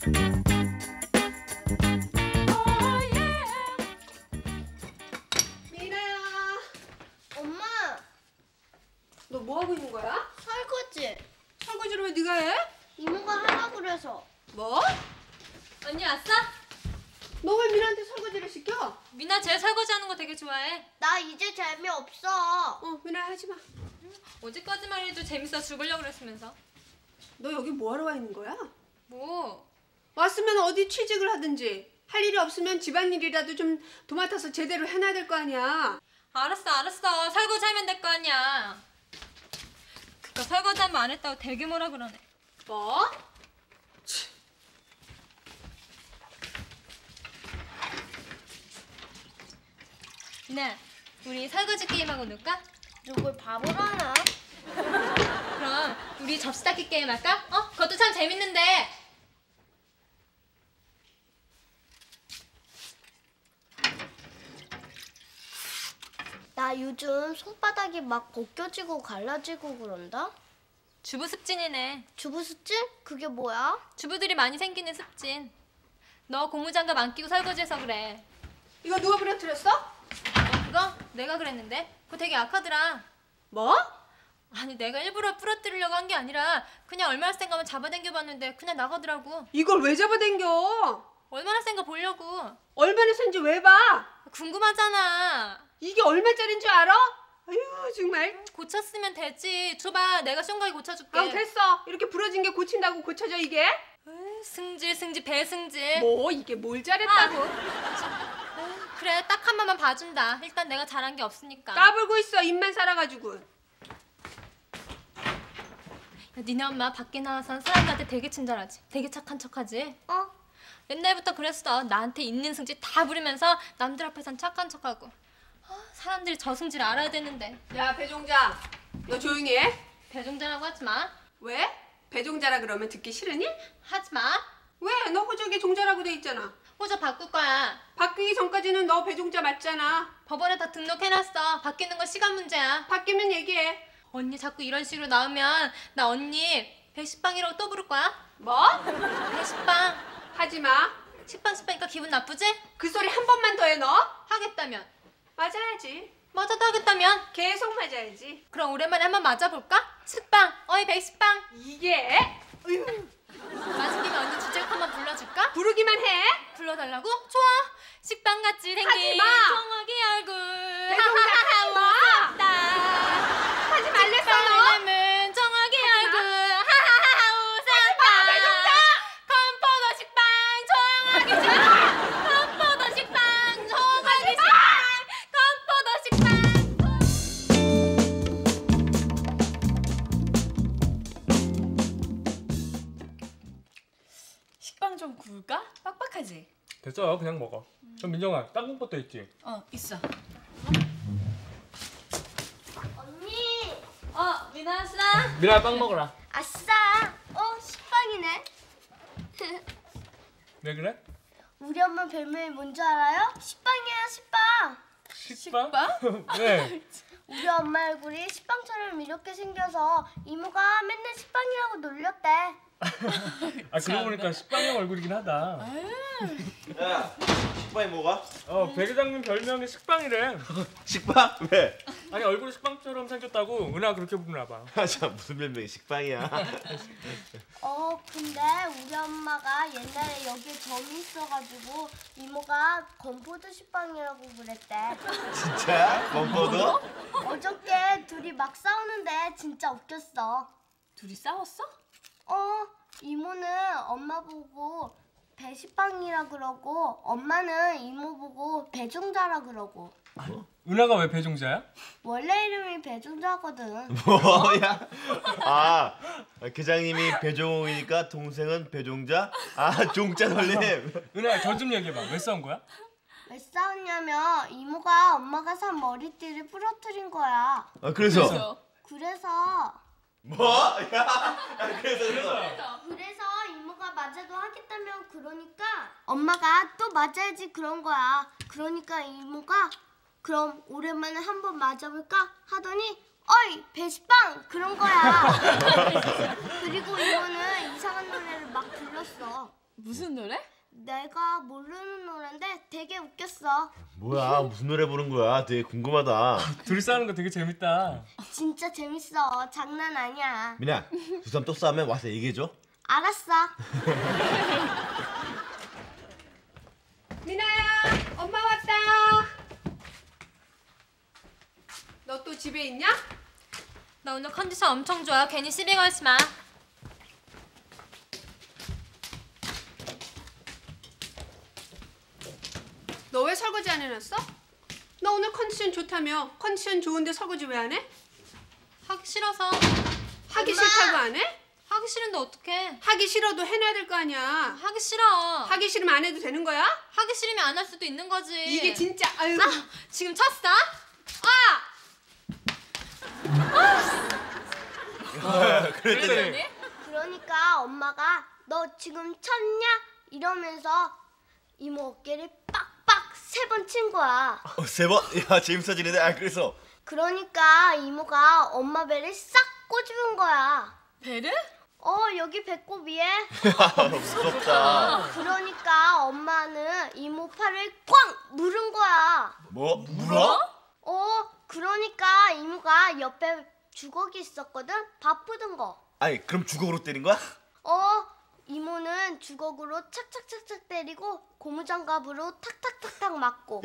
미나야. 엄마! 너 뭐 하고 있는 거야? 설거지. 설거지를 왜 네가 해? 이모가 하라고 그래서. 뭐? 언니 왔어? 너 왜 미나한테 설거지를 시켜? 미나 쟤 설거지하는 거 되게 좋아해. 나 이제 재미없어. 미나야 하지 마. 어제까지만 해도 재밌어 죽으려고 그랬으면서. 너 여기 뭐 하러 와 있는 거야? 뭐? 왔으면 어디 취직을 하든지 할 일이 없으면 집안일이라도 좀 도맡아서 제대로 해놔야 될 거 아니야. 알았어. 설거지하면 될 거 아니야. 그니까 설거지하면 안 했다고 되게 뭐라 그러네. 뭐? 미나, 우리 설거지 게임하고 놀까? 누굴 바보로 하나? 그럼 우리 접시 닦기 게임 할까? 그것도 참 재밌는데. 나 요즘 손바닥이 막 벗겨지고 갈라지고 그런다? 주부 습진이네. 주부 습진? 그게 뭐야? 주부들이 많이 생기는 습진. 너 고무장갑 안 끼고 설거지해서 그래. 이거 누가 부러뜨렸어? 그거 내가 그랬는데 그거 되게 약하더라. 뭐? 아니 내가 일부러 부러뜨리려고 한 게 아니라 그냥 얼마나 센가 한번 잡아당겨봤는데 그냥 나가더라고. 이걸 왜 잡아당겨? 얼마나 센가 보려고. 얼마나 센지 왜 봐? 궁금하잖아. 이게 얼마짜리인 줄 알아? 아유 정말. 고쳤으면 되지. 줘봐, 내가 숑가게 고쳐줄게. 아 됐어. 이렇게 부러진 게 고친다고 고쳐져 이게? 에이, 승질 배승질. 뭐 이게 뭘 잘했다고? 그래, 딱 한 번만 봐준다. 일단 내가 잘한 게 없으니까. 까불고 있어 입만 살아가지고. 야, 니네 엄마 밖에 나와서 사람들한테 되게 친절하지. 되게 착한 척하지. 옛날부터 그랬어. 나한테 있는 승질 다 부리면서 남들 앞에선 착한 척하고. 사람들이 저 승질 알아야 되는데. 야 배종자, 너 조용히 해. 배종자라고 하지 마. 왜? 배종자라 그러면 듣기 싫으니? 하지 마. 왜? 너 호적에 종자라고 돼 있잖아. 호적 바꿀 거야. 바뀌기 전까지는 너 배종자 맞잖아. 법원에 다 등록해놨어. 바뀌는 건 시간 문제야. 바뀌면 얘기해. 언니 자꾸 이런 식으로 나오면 나 언니 배식빵이라고 또 부를 거야. 뭐? 배식빵. 하지 마. 식빵이니까 기분 나쁘지? 그 소리 한 번만 더 해 너. 하겠다면. 맞아야지. 맞아도 하겠다면. 계속 맞아야지. 그럼 오랜만에 한번 맞아볼까? 식빵. 어이 배식빵. 이게? 어휴. 맞은 김에 언니 주제곡 한번 불러줄까? 부르기만 해. 불러달라고? 좋아. 식빵같이 생긴 하지 마. 청아기 얼굴. 배종자 하지 마. 웃었다. 하지 말랬어 너. 닮은 청아기 얼굴. 하하하 웃었다. 배종자. 건포도 식빵 청아기 식빵. 건포도 식빵 청아기 식빵. 건포도 식빵. 식빵 좀 구울까? 빡빡하지? 됐어, 그냥 먹어. 그럼 민정아, 땅콩 버터 있지? 있어. 언니! 미나 왔어? 미라야, 빵 먹어라. 아싸! 식빵이네. 왜 그래? 우리 엄마 별명이 뭔지 알아요? 식빵이에요, 식빵. 식빵? 왜? 우리 엄마 얼굴이 식빵처럼 이렇게 생겨서 이모가 맨날 식빵이라고 놀렸대. 그러고 보니까 식빵형 얼굴이긴 하다. 야, 식빵이 뭐가? 배 회장님 별명이 식빵이래. 식빵? 왜? 아니, 얼굴이 식빵처럼 생겼다고 은하 그렇게 부르나 봐. 참 무슨 별명이 식빵이야? 근데 우리 엄마가 옛날에 여기에 점이 있어가지고 이모가 건포도 식빵이라고 그랬대. 진짜야? 건포도? 어저께 둘이 막 싸우는데 진짜 웃겼어. 둘이 싸웠어? 이모는 엄마 보고 배식빵이라 그러고 엄마는 이모 보고 배종자라 그러고. 은하가 왜 배종자야? 원래 이름이 배종자거든. 뭐야? 계장님이 배종욱이니까 동생은 배종자? 종자 돌림. 은하야, 저 좀 얘기해봐. 왜 싸운 거야? 왜 싸웠냐면 이모가 엄마가 산 머리띠를 부러뜨린 거야. 그래서? 그래서 뭐? 야, 그래서 이모가 맞아도 하겠다면 그러니까 엄마가 또 맞아야지 그런 거야. 그러니까 이모가 그럼 오랜만에 한번 맞아볼까 하더니 어이 배식빵 그런 거야. 그리고 이모는 이상한 노래를 막 불렀어. 무슨 노래? 내가 모르는 노래인데 되게 웃겼어. 뭐야 무슨 노래 부른 거야? 되게 궁금하다. 둘이 싸우는 거 되게 재밌다. 진짜 재밌어. 장난 아니야. 민아, 두 사람 또 싸우면 와서 얘기해줘. 알았어. 미나야, 엄마 왔다. 너 또 집에 있냐? 나 오늘 컨디션 엄청 좋아. 괜히 시비 걸지 마. 너 왜 설거지 안 해놨어? 너 오늘 컨디션 좋다며. 컨디션 좋은데 설거지 왜 안 해? 하기 싫어서. 하기 엄마! 싫다고 안 해? 하기 싫은데 어떡해. 하기 싫어도 해놔야 될 거 아니야. 하기 싫어. 하기 싫으면 안 해도 되는 거야? 하기 싫으면 안 할 수도 있는 거지. 이게 진짜 아유. 지금 쳤어? 그랬더니 그러니까 엄마가 너 지금 쳤냐? 이러면서 이모 어깨를 빡빡 3번 친 거야. 세 번? 야 재밌어지네. 아 그래서 그러니까 이모가 엄마 배를 싹 꼬집은 거야. 배를? 여기 배꼽 위에. 무섭다. 그러니까 엄마는 이모 팔을 꽝 물은 거야. 뭐 물어? 그러니까 이모가 옆에 주걱이 있었거든. 밥 푸던 거. 아니 그럼 주걱으로 때린 거야? 이모는 주걱으로 착착착착 때리고 고무장갑으로 탁탁탁탁 맞고.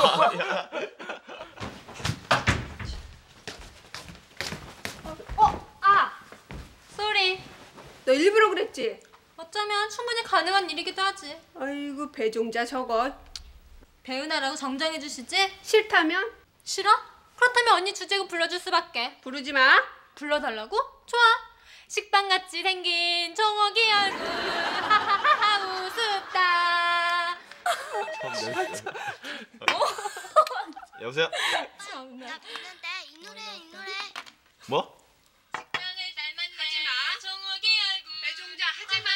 쏘리. 너 일부러 그랬지? 어쩌면 충분히 가능한 일이기도 하지. 아이고 배종자 저거. 배우나라고 정정해 주시지? 싫다면 싫어? 그렇다면 언니 주제곡 불러줄 수밖에. 부르지 마. 불러달라고? 좋아. 식빵같이 생긴 종옥이 얼굴 하하하하 우습다. 여보세요? 나 부르는데 이 노래. 뭐? 식빵을 닮았네. 하지마. 종옥이 얼굴 배종자 하지마.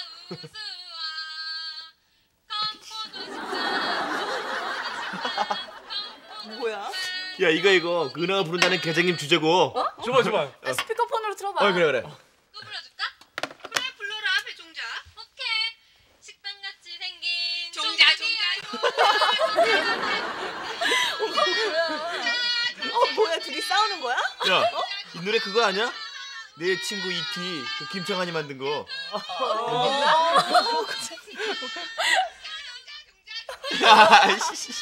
우수아. 뭐야? 야 이거 그 은하가 부른다는 계장님 주제곡. 좋아. 스피커폰으로 틀어봐. 그래. 또 불러줄까? 그래 불러라 배종자. 오케이. 식빵같이 생긴 종자. 뭐야, 둘이 싸우는 거야? 야 이 노래 그거 아니야? 내 친구 이티 그 김창환이 만든 거. 야, 씨.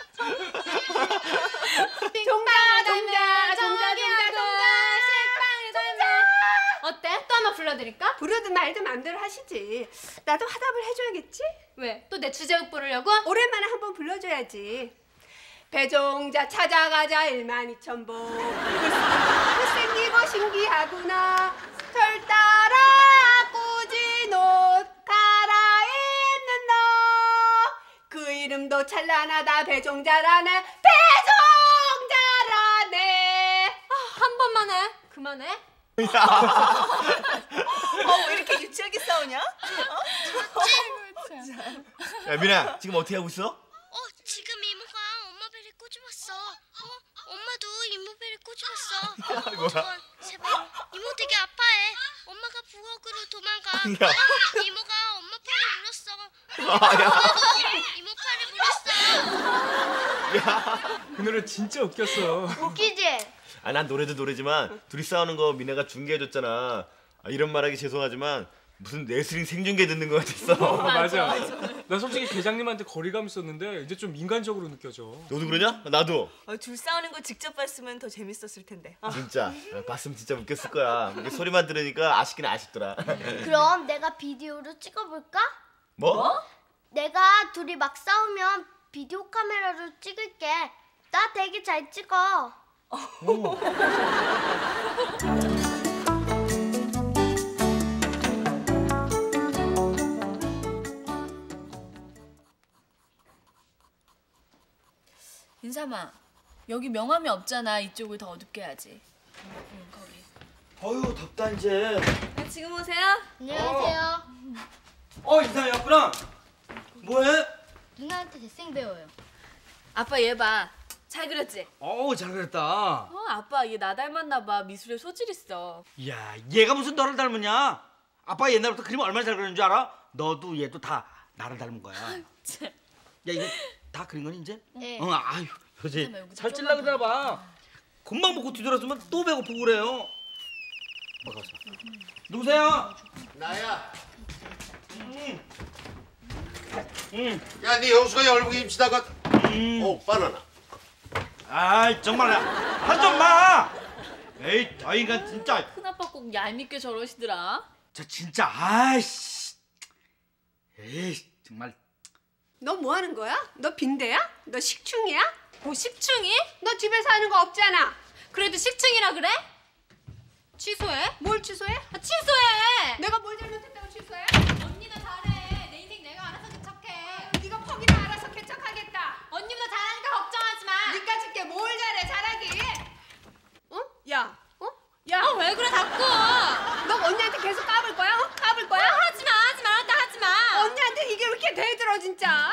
종자. 식빵을 닮아. 어때? 또 한번 불러드릴까? 부르든 말든 마음대로 하시지. 나도 화답을 해줘야겠지? 왜? 또 내 주제곡 부르려고? 오랜만에 한번 불러줘야지. 배종자 찾아가자 12,000보. 못생기고 신기하구나. 털 따라 꾸진 옷 갈아입는 너. 그 이름도 찬란하다 배종자라네. 배종자라네. 한 번만 해. 그만해. 왜 이렇게 유치하게 싸우냐? 야 미나 지금 어떻게 하고 있어? 지금 이모가 엄마 배를 꼬집었어. 엄마도 이모 배를 꼬집었어. 뭐야? 제발. 이모 되게 아파해. 엄마가 부엌으로 도망가. 야. 이모가 엄마 팔을 물었어. 이모 팔을 물었어. 그 노래 진짜 웃겼어. 웃기지? 난 노래도 노래지만 둘이 싸우는 거 미나가 중계해줬잖아. 이런 말하기 죄송하지만 무슨 레슬링 생중계 듣는 거 같았어. 맞아. 나 솔직히 계장님한테 거리감 있었는데 이제 좀 인간적으로 느껴져. 너도 그러냐? 나도. 둘 싸우는 거 직접 봤으면 더 재밌었을 텐데. 진짜 봤으면 진짜 웃겼을 거야. 이게 소리만 들으니까 아쉽긴 아쉽더라. 그럼 내가 비디오로 찍어볼까? 뭐? 내가 둘이 막 싸우면 비디오 카메라로 찍을게. 나 되게 잘 찍어. 인삼아, 여기 명함이 없잖아. 이쪽을 더 어둡게 해야지. 거기. 어휴 덥다 이제. 지금 오세요. 안녕하세요. 인사였구나. 뭐해? 누나한테 대생 배워요. 아빠 얘 봐. 잘 그렸지? 어우 잘 그렸다. 아빠 얘 나 닮았나 봐. 미술에 소질 있어. 야 얘가 무슨 너를 닮았냐? 아빠 옛날부터 그림 얼마나 잘 그리는 줄 알아? 너도 얘도 다 나를 닮은 거야. 야 이거 다 그린 거니 이제? 네. 아유 요새 잠깐만, 여기 살찔라 그러나 봐. 금방 먹고 뒤돌아서면 또 배고프고 그래요. 누구세요? 나야. 야, 네 형수가 열무김 임치다가 바나나. 아이 정말 하좀 마. 에이 저 인간 진짜. 큰아빠 꼭 얄밉게 저러시더라. 저 진짜 아이씨. 에이 정말. 너 뭐 하는 거야? 너 빈대야? 너 식충이야? 뭐 식충이? 너 집에 사는 거 없잖아. 그래도 식충이라 그래? 취소해? 뭘 취소해? 취소해! 내가 뭘 잘못했다고 취소해? 언니가 잘해. 내 인생 내가 알아서 개척해. 네가 퍽이나 알아서 개척하겠다. 언니보다 잘하니까 걱정하지 마. 니까 짓게 뭘 잘해 잘하기. 어? 야, 어? 야, 왜 그래 자꾸? 너 언니한테 계속 까불 거야? 어? 까불 거야? 하지 마, 하지 말았다 하지 마. 언니한테 이게 왜 이렇게 대들어 진짜?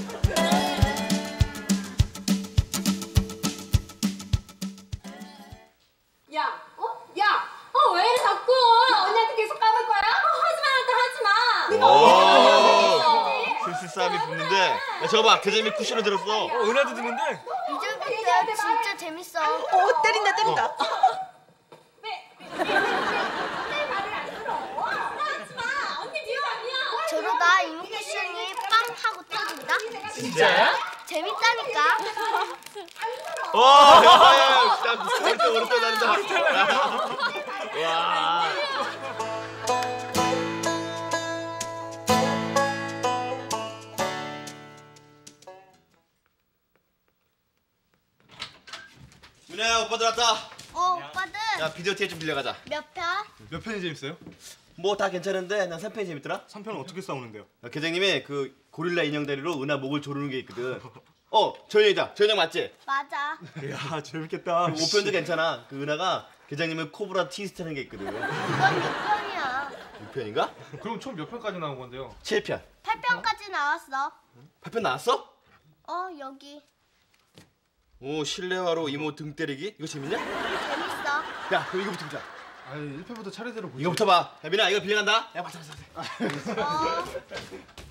야, 어? 야, 왜 이래 자꾸? 언니한테 계속 까불 거야? 하지 말았다 하지 마. 오 슬슬 싸움이 붙는데. 야 저거 봐 계장님이 쿠션을 들었어. 은하도 드는데. 이제 진짜 재밌어. 때린다 때린다. 저러다 이모쿠션이 빵 하고 터진다. 진짜야? 재밌다니까. 야, 오른쪽 난다. 와. 윤아야 오빠들 왔다. 오빠들 야 비디오 테이프 좀 빌려가자. 몇 편? 몇 편이 재밌어요? 뭐 다 괜찮은데 난 3편이 재밌더라. 3편은 어떻게 싸우는데요? 계장님이 그 고릴라 인형 다리로 은하 목을 조르는 게 있거든. 저 인형이다. 저 인형 맞지? 맞아. 이야 재밌겠다. 5편도 괜찮아. 그 은하가 계장님을 코브라 티스트 하는 게 있거든. 이건 6편이야. 6편인가? 그럼 총 몇 편까지 나온 건데요? 7편. 8편까지 나왔어. 8편 나왔어? 여기. 오 실내화로 이모 등 때리기? 이거 재밌냐? 재밌어. 야 그럼 이거부터 보자. 아니 1편부터 차례대로 보죠. 이거부터 봐. 야 민아 이거 빌려간다. 야 맞아. 어.